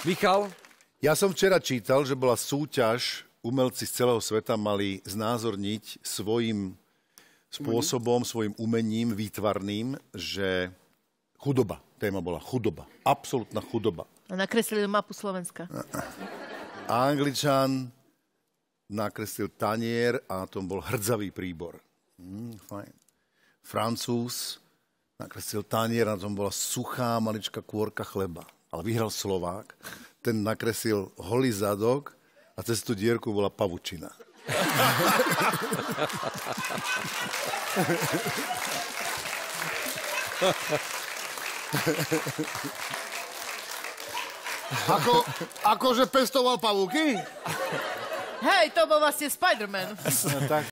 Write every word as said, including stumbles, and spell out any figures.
Michal? Ja som včera čítal, že bola súťaž, umelci z celého sveta mali znázorniť svojím spôsobom, svojim umením výtvarným, že chudoba. Téma bola chudoba. Absolútna chudoba. A nakreslili mapu Slovenska. A Angličan nakreslil tanier a na tom bol hrdzavý príbor. Mm, fajn. Francúz nakreslil tanier a na tom bola suchá maličká kôrka chleba. Ale vyhral Slovák. Ten nakreslil holý zadok a cez tú dierku bola pavučina. Ako, akože pestoval pavúky? Hej, to bol vlastne Spider-Man. No, tak.